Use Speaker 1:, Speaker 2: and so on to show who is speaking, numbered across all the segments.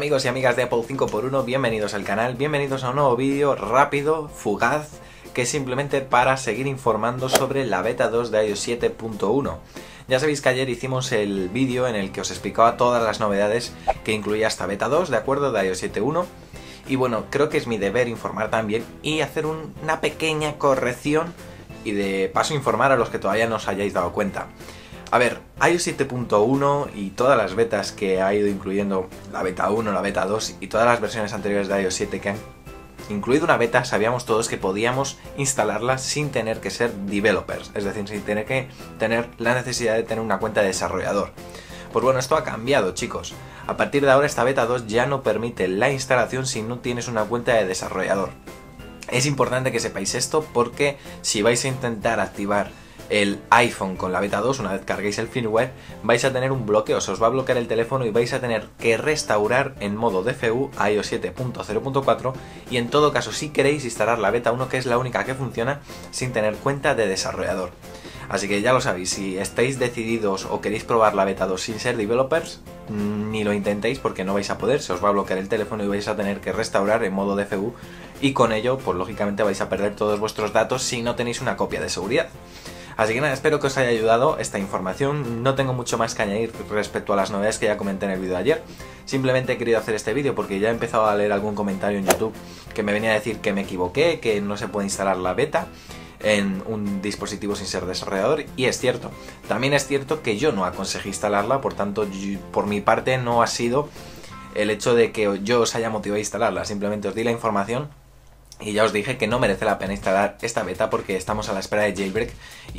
Speaker 1: amigos y amigas de Apple 5x1, bienvenidos al canal, bienvenidos a un nuevo vídeo rápido, fugaz, que es simplemente para seguir informando sobre la beta 2 de iOS 7.1. Ya sabéis que ayer hicimos el vídeo en el que os explicaba todas las novedades que incluía esta beta 2, ¿de acuerdo? De iOS 7.1. Y bueno, creo que es mi deber informar también y hacer una pequeña corrección y de paso informar a los que todavía no os hayáis dado cuenta. A ver, iOS 7.1 y todas las betas que ha ido incluyendo la beta 1, la beta 2 y todas las versiones anteriores de iOS 7 que han incluido una beta, sabíamos todos que podíamos instalarla sin tener que ser developers, es decir, sin tener que tener la necesidad de tener una cuenta de desarrollador. Pues bueno, esto ha cambiado, chicos. A partir de ahora esta beta 2 ya no permite la instalación si no tienes una cuenta de desarrollador. Es importante que sepáis esto porque si vais a intentar activar el iPhone con la beta 2, una vez carguéis el firmware, vais a tener un bloqueo, se os va a bloquear el teléfono y vais a tener que restaurar en modo DFU a iOS 7.0.4 y en todo caso si queréis instalar la beta 1, que es la única que funciona sin tener cuenta de desarrollador. Así que ya lo sabéis, si estáis decididos o queréis probar la beta 2 sin ser developers, ni lo intentéis porque no vais a poder, se os va a bloquear el teléfono y vais a tener que restaurar en modo DFU y con ello, pues lógicamente vais a perder todos vuestros datos si no tenéis una copia de seguridad. Así que nada, espero que os haya ayudado esta información, no tengo mucho más que añadir respecto a las novedades que ya comenté en el vídeo de ayer. Simplemente he querido hacer este vídeo porque ya he empezado a leer algún comentario en YouTube que me venía a decir que me equivoqué, que no se puede instalar la beta en un dispositivo sin ser desarrollador, y es cierto. También es cierto que yo no aconsejé instalarla, por tanto, por mi parte no ha sido el hecho de que yo os haya motivado a instalarla, simplemente os di la información. Y ya os dije que no merece la pena instalar esta beta porque estamos a la espera de jailbreak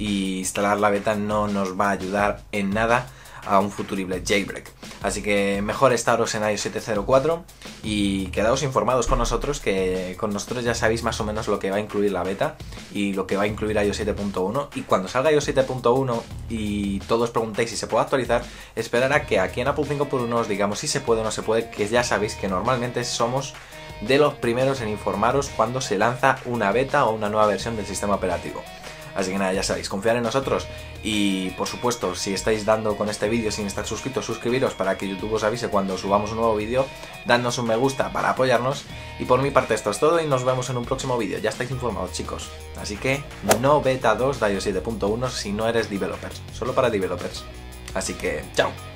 Speaker 1: y instalar la beta no nos va a ayudar en nada a un futurible jailbreak. Así que mejor estaros en iOS 7.04 y quedaos informados con nosotros, que con nosotros ya sabéis más o menos lo que va a incluir la beta y lo que va a incluir iOS 7.1. Y cuando salga iOS 7.1 y todos preguntéis si se puede actualizar, esperar a que aquí en Apple 5x1 os digamos si se puede o no se puede, que ya sabéis que normalmente somos de los primeros en informaros cuando se lanza una beta o una nueva versión del sistema operativo. Así que nada, ya sabéis, confiar en nosotros y por supuesto, si estáis dando con este vídeo sin estar suscritos, suscribiros para que YouTube os avise cuando subamos un nuevo vídeo, dadnos un me gusta para apoyarnos y por mi parte esto es todo y nos vemos en un próximo vídeo. Ya estáis informados, chicos. Así que no beta 2 de iOS 7.1 si no eres developer, solo para developers. Así que chao.